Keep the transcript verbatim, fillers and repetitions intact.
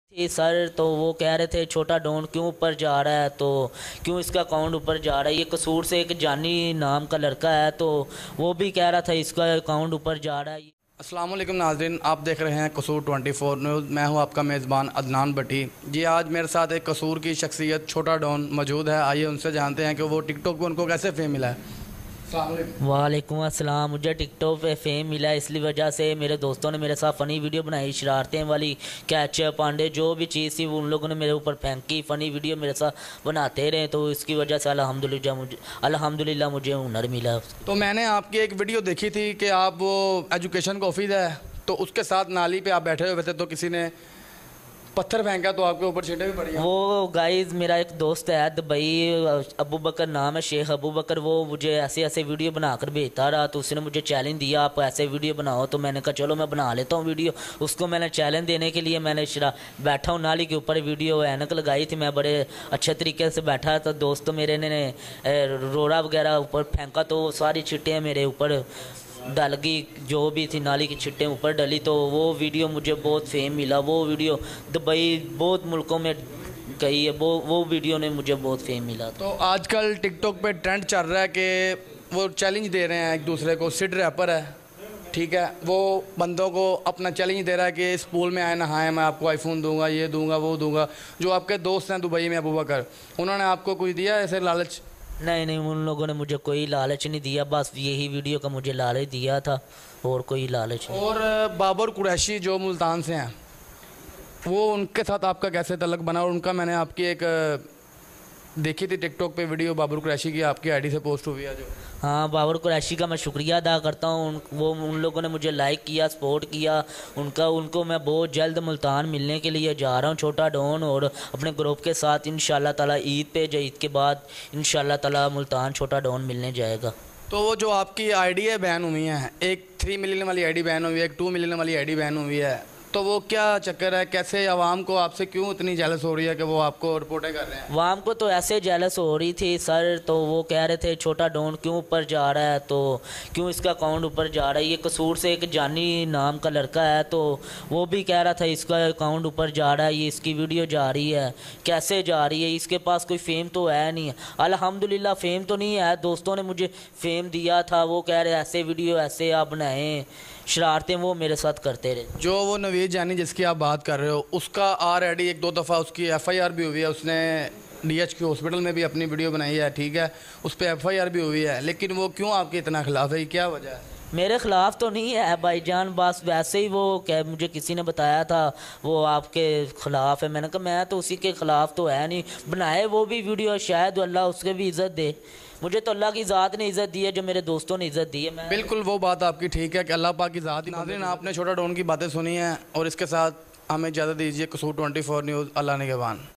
थी सर, तो वो कह रहे थे छोटा डॉन क्यों ऊपर जा रहा है, तो क्यों इसका अकाउंट ऊपर जा रहा है। ये कसूर से एक जानी नाम का लड़का है, तो वो भी कह रहा था इसका अकाउंट ऊपर जा रहा है। अस्सलाम वालेकुम नाज़रीन, आप देख रहे हैं कसूर ट्वेंटी फोर न्यूज़। मैं हूं आपका मेज़बान अदनान भट्टी। जी, आज मेरे साथ एक कसूर की शख्सियत छोटा डॉन मौजूद है। आइए उनसे जानते हैं कि वो टिकटॉक पे उनको कैसे फेम मिला है। वालेकुम अस्सलाम। मुझे टिकटॉक पे फेम मिला इसलिए वजह से मेरे दोस्तों ने मेरे साथ फ़नी वीडियो बनाई, शरारतें वाली, कैचअप पांडे जो भी चीज़ थी वो उन लोगों ने मेरे ऊपर फेंकी, फ़नी वीडियो मेरे साथ बनाते रहे, तो इसकी वजह से अल्हम्दुलिल्लाह मुझे अल्हम्दुलिल्लाह मुझे हुनर मिला। तो मैंने आपकी एक वीडियो देखी थी कि आप वो एजुकेशन का ऑफिस है, तो उसके साथ नाली पे आप बैठे हुए थे, तो किसी ने पत्थर फेंका तो आपके ऊपर छींटे भी पड़ी। वो गाइस मेरा एक दोस्त है दुबई, अबू बकर नाम है, शेख अबू बकर। वो मुझे ऐसे ऐसे वीडियो बनाकर भेजता रहा, तो उसने मुझे चैलेंज दिया आप ऐसे वीडियो बनाओ, तो मैंने कहा चलो मैं बना लेता हूँ वीडियो। उसको मैंने चैलेंज देने के लिए मैंने शरा बैठा हूँ नाली के ऊपर, वीडियो ऐनक लगाई थी, मैं बड़े अच्छे तरीके से बैठा। तो दोस्त मेरे ने रोड़ा वगैरह ऊपर फेंका, तो सारी छिट्टें मेरे ऊपर डल गई, जो भी थी नाली की छिट्टें ऊपर डली। तो वो वीडियो मुझे बहुत फेम मिला। वो वीडियो दुबई बहुत मुल्कों में गई है, वो वो वीडियो ने मुझे बहुत फेम मिला। तो आजकल टिकटॉक पे ट्रेंड चल रहा है कि वो चैलेंज दे रहे हैं एक दूसरे को। सिड रैपर है, ठीक है, वो बंदों को अपना चैलेंज दे रहा है कि इस पूल में आए नहाए, मैं आपको आईफोन दूंगा, ये दूंगा, वो दूंगा। जो आपके दोस्त हैं दुबई में अबू बकर, उन्होंने आपको कुछ दिया ऐसे लालच? नहीं नहीं, उन लोगों ने मुझे कोई लालच नहीं दिया, बस यही वीडियो का मुझे लालच दिया था, और कोई लालच नहीं। और बाबर कुरैशी जो मुल्तान से हैं, वो उनके साथ आपका कैसे तल्लक बना? और उनका मैंने आपकी एक देखी थी टिकटॉक पे वीडियो, बाबर कुरैशी की आपकी आईडी से पोस्ट हुई है जो। हाँ, बाबर कुरैशी का मैं शुक्रिया अदा करता हूँ। उन वो उन लोगों ने मुझे लाइक किया, सपोर्ट किया, उनका उनको मैं बहुत जल्द मुल्तान मिलने के लिए जा रहा हूँ, छोटा डॉन, और अपने ग्रुप के साथ इंशाल्लाह ताला ईद पे, जो ईद के बाद इंशाल्लाह ताला मुल्तान छोटा डॉन मिलने जाएगा। तो वो जो आपकी आईडी है बैन हुई है, एक थ्री मिलियन वाली आईडी बैन हुई है, एक टू मिलियन वाली आईडी बैन हुई है, तो वो क्या चक्कर है? कैसे आवाम को आपसे क्यों इतनी जेलस हो रही है कि वो आपको रिपोर्टें कर रहे हैं? आवाम को तो ऐसे जेलस हो रही थी सर, तो वो कह रहे थे छोटा डॉन क्यों ऊपर जा रहा है, तो क्यों इसका अकाउंट ऊपर जा रहा है। ये कसूर से एक जानी नाम का लड़का है, तो वो भी कह रहा था इसका अकाउंट ऊपर जा रहा है, ये इसकी वीडियो जा रही है, कैसे जा रही है, इसके पास कोई फेम तो है नहीं है। अल्हम्दुलिल्लाह फेम तो नहीं है, दोस्तों ने मुझे फेम दिया था, वो कह रहे ऐसे वीडियो ऐसे आप बनाएं, शरारतें वो मेरे साथ करते रहे। जो वो नवीद जानी जिसकी आप बात कर रहे हो, उसका ऑलरेडी एक दो दफ़ा उसकी एफ आई आर भी हुई है, उसने डी एच क्यू हॉस्पिटल में भी अपनी वीडियो बनाई है, ठीक है, उस पर एफ आई आर भी हुई है, लेकिन वो क्यों आपके इतना खिलाफ है, क्या वजह है? मेरे ख़िलाफ़ तो नहीं है भाईजान, बस वैसे ही वो क्या मुझे किसी ने बताया था वो आपके ख़िलाफ़ है। मैंने कहा मैं तो उसी के ख़िलाफ़ तो है नहीं, बनाए वो भी वीडियो, शायद अल्लाह उसके भी इज़्ज़त दे। मुझे तो अल्लाह की ज़ात ने इज़्ज़त दी है, जो मेरे दोस्तों ने इज़्ज़त दी है। मैं बिल्कुल वो बात आपकी ठीक है कि अल्लाह पाक की ज़ात ही। नाज़रीन, आपने छोटा डॉन की बातें सुनी हैं, और इसके साथ हमें इजाज़त दीजिए। कसूर ट्वेंटी फोर न्यूज़, अल्लाह निगहबान।